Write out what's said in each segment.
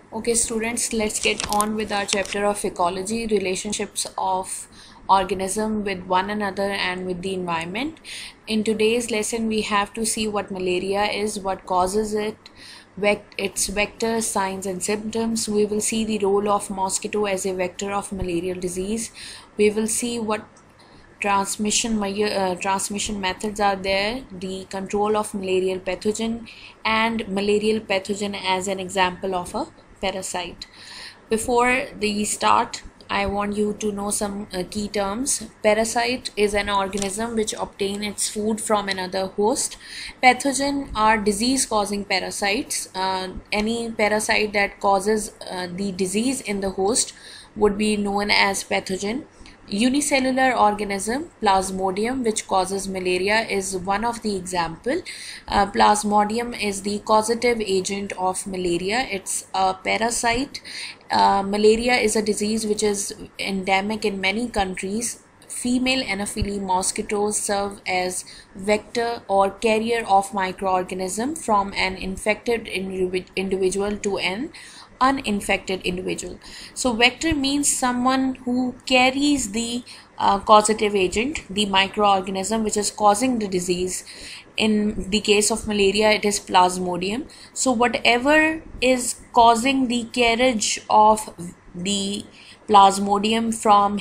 Okay, students, let's get on with our chapter of ecology, relationships of organism with one another and with the environment. In today's lesson, we have to see what malaria is, what causes it, its vector, signs and symptoms. We will see the role of mosquito as a vector of malarial disease. We will see what transmission methods are there, the control of malarial pathogen and malarial pathogen as an example of a parasite. Before the start, I want you to know some key terms. Parasite is an organism which obtain its food from another host. Pathogen are disease causing parasites. Any parasite that causes the disease in the host would be known as pathogen. Unicellular organism, Plasmodium, which causes malaria, is one of the example. Plasmodium is the causative agent of malaria. It's a parasite. Malaria is a disease which is endemic in many countries. Female Anopheles mosquitoes serve as vector or carrier of microorganism from an infected individual to an uninfected individual. So vector means someone who carries the causative agent, the microorganism which is causing the disease. In the case of malaria, it is Plasmodium. So whatever is causing the carriage of the Plasmodium from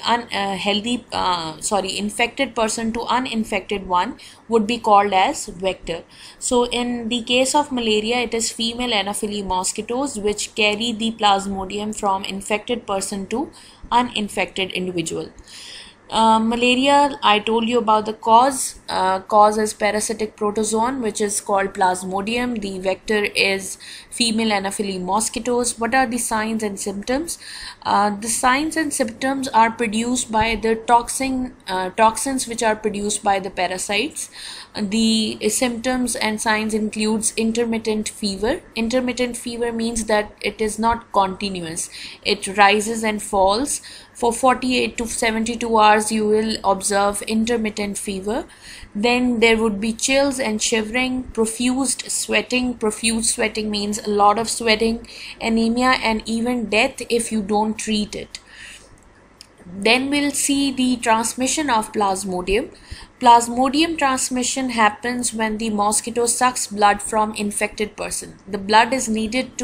infected person to uninfected one would be called as vector. So in the case of malaria, it is female Anopheles mosquitoes which carry the Plasmodium from infected person to uninfected individual. Malaria, I told you about the cause. Cause is parasitic protozoan, which is called Plasmodium. The vector is female Anopheles mosquitoes. What are the signs and symptoms? The signs and symptoms are produced by the toxins which are produced by the parasites. The symptoms and signs includes intermittent fever. Intermittent fever means that it is not continuous. It rises and falls. For 48 to 72 hours you will observe intermittent fever. Then there would be chills and shivering, profuse sweating. Profuse sweating means a lot of sweating, anemia and even death if you don't treat it. Then we'll see the transmission of Plasmodium. Plasmodium transmission happens when the mosquito sucks blood from infected person. The blood is needed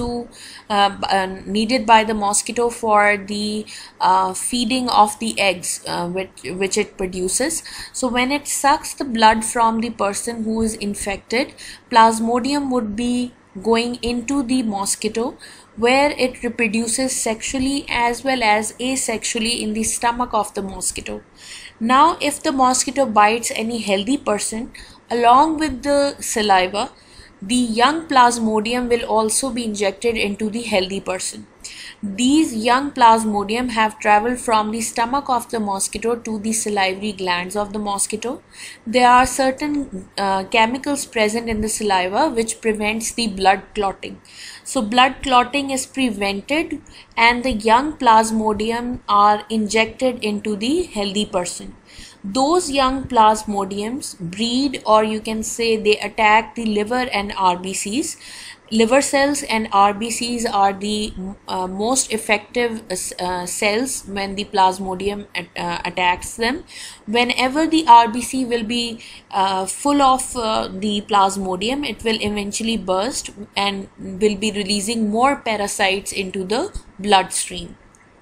by the mosquito for the feeding of the eggs which it produces. So when it sucks the blood from the person who is infected, Plasmodium would be going into the mosquito, where it reproduces sexually as well as asexually in the stomach of the mosquito. Now if the mosquito bites any healthy person, along with the saliva, the young Plasmodium will also be injected into the healthy person. These young Plasmodium have traveled from the stomach of the mosquito to the salivary glands of the mosquito. There are certain chemicals present in the saliva which prevents the blood clotting. So blood clotting is prevented and the young Plasmodium are injected into the healthy person. Those young Plasmodiums breed, or you can say they attack the liver and RBCs. Liver cells and RBCs are the most effective cells when the Plasmodium attacks them. Whenever the RBC will be full of the Plasmodium, it will eventually burst and will be releasing more parasites into the bloodstream.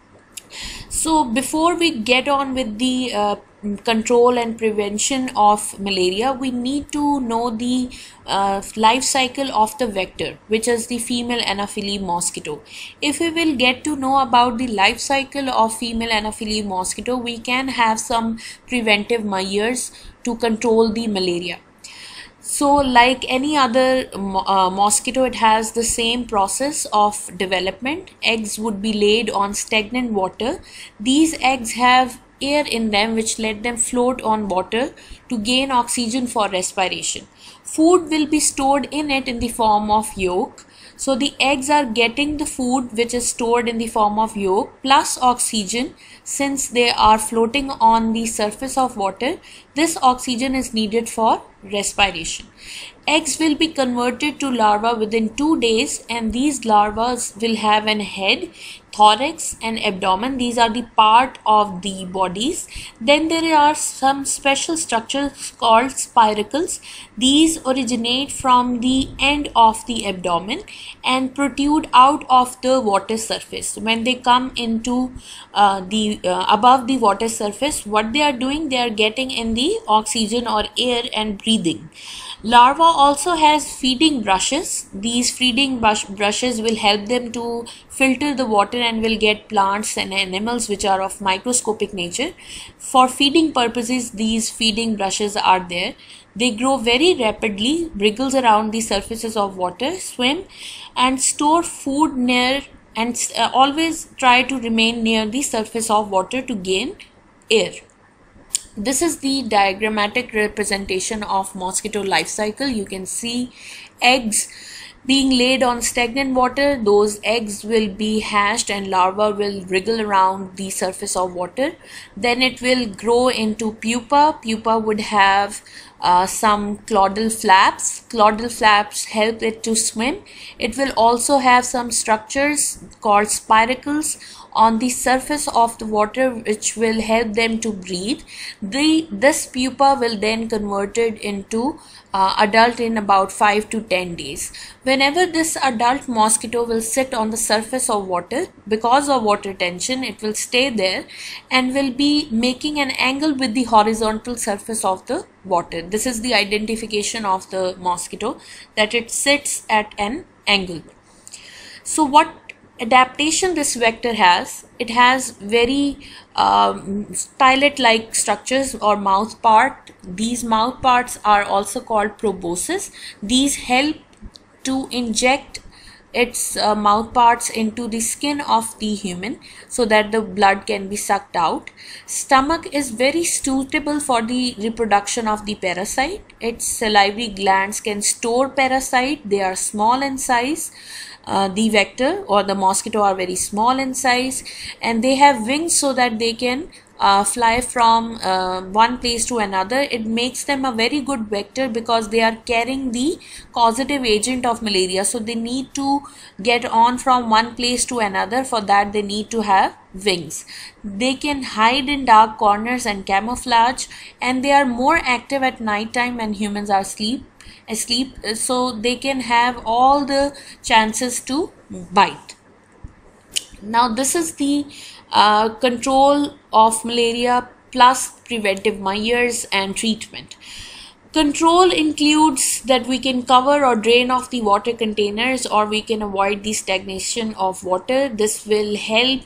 So before we get on with the control and prevention of malaria, we need to know the life cycle of the vector, which is the female Anopheles mosquito. If we will get to know about the life cycle of female Anopheles mosquito, we can have some preventive measures to control the malaria. So like any other mosquito, it has the same process of development. Eggs would be laid on stagnant water. These eggs have air in them which let them float on water to gain oxygen for respiration. Food will be stored in it in the form of yolk. So the eggs are getting the food which is stored in the form of yolk plus oxygen. Since they are floating on the surface of water, This oxygen is needed for respiration. Eggs will be converted to larvae within 2 days, and these larvae will have an head, thorax and abdomen. These are the part of the bodies. Then there are some special structures called spiracles. These originate from the end of the abdomen and protrude out of the water surface. When they come into above the water surface, what they are doing, they are getting in the oxygen or air and breathing. Larva also has feeding brushes. These feeding brushes will help them to filter the water and will get plants and animals which are of microscopic nature. For feeding purposes, these feeding brushes are there. They grow very rapidly, wriggles around the surfaces of water, swim and store food near, and always try to remain near the surface of water to gain air. This is the diagrammatic representation of mosquito life cycle. You can see eggs being laid on stagnant water. Those eggs will be hatched and larvae will wriggle around the surface of water. Then it will grow into pupa. Pupa would have some caudal flaps. Caudal flaps help it to swim. It will also have some structures called spiracles on the surface of the water which will help them to breathe. This pupa will then converted into adult in about 5 to 10 days. Whenever this adult mosquito will sit on the surface of water, because of water tension, it will stay there and will be making an angle with the horizontal surface of the water. This is the identification of the mosquito, that it sits at an angle. So what adaptation this vector has, it has very stylet like structures or mouth part. These mouth parts are also called proboscis. These help to inject its mouth parts into the skin of the human so that the blood can be sucked out. Stomach is very suitable for the reproduction of the parasite. Its salivary glands can store parasite. They are small in size. The vector or the mosquito are very small in size, and they have wings so that they can fly from one place to another. It makes them a very good vector because they are carrying the causative agent of malaria, so they need to get on from one place to another. For that they need to have wings. They can hide in dark corners and camouflage, and they are more active at night time when humans are asleep, so they can have all the chances to bite. Now this is the control of malaria plus preventive measures and treatment. Control includes that we can cover or drain off the water containers, or we can avoid the stagnation of water. This will help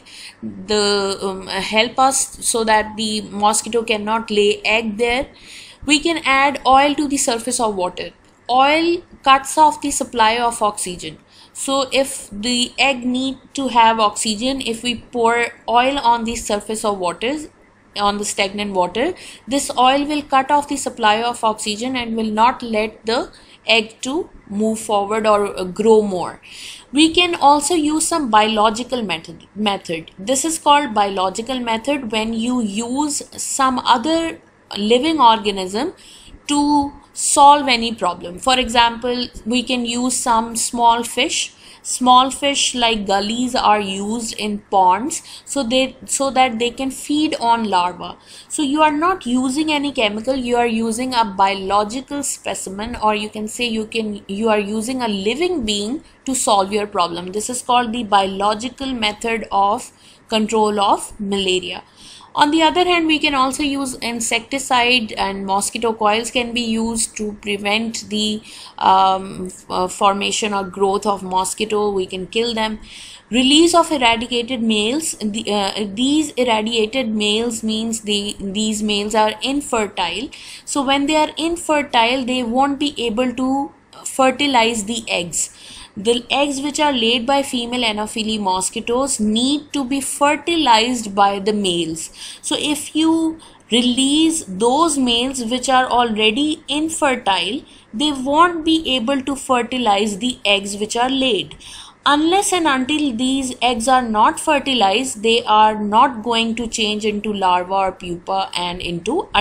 us so that the mosquito cannot lay egg there. We can add oil to the surface of water. Oil cuts off the supply of oxygen. So if the egg need to have oxygen, if we pour oil on the surface of water, on the stagnant water, this oil will cut off the supply of oxygen and will not let the egg to move forward or grow more. We can also use some biological method. This is called biological method when you use some other living organism to solve any problem. For example, we can use some small fish. Small fish like gullies are used in ponds so that they can feed on larvae. So you are not using any chemical, you are using a biological specimen, or you can say you are using a living being to solve your problem. This is called the biological method of control of malaria. On the other hand, we can also use insecticide, and mosquito coils can be used to prevent the formation or growth of mosquito. We can kill them. Release of eradicated males. These irradiated males means these males are infertile. So when they are infertile, they won't be able to fertilize the eggs. The eggs which are laid by female Anopheles mosquitoes need to be fertilized by the males. So if you release those males which are already infertile, they won't be able to fertilize the eggs which are laid. Unless and until these eggs are not fertilized, they are not going to change into larva or pupa and into adult.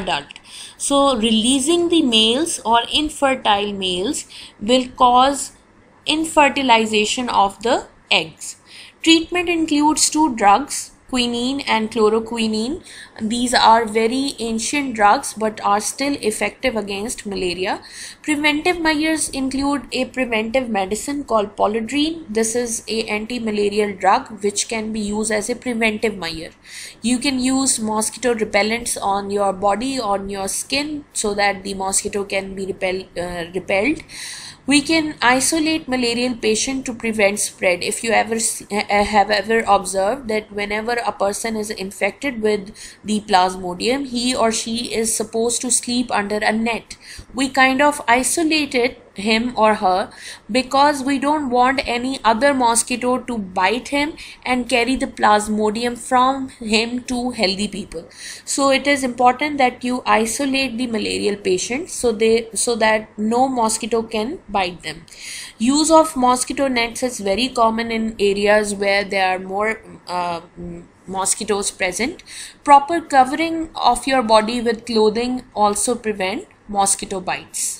So releasing the males or infertile males will cause infertilization of the eggs. Treatment includes two drugs, quinine and chloroquine. These are very ancient drugs but are still effective against malaria. Preventive measures include a preventive medicine called polidrine. This is a anti-malarial drug which can be used as a preventive measure. You can use mosquito repellents on your body, on your skin, so that the mosquito can be repelled. We can isolate malarial patient to prevent spread. If you have ever observed that whenever a person is infected with the plasmodium, he or she is supposed to sleep under a net. We kind of isolated him or her because we don't want any other mosquito to bite him and carry the plasmodium from him to healthy people. So it is important that you isolate the malarial patients so that no mosquito can bite them. Use of mosquito nets is very common in areas where there are more mosquitoes present. Proper covering of your body with clothing also prevent mosquito bites.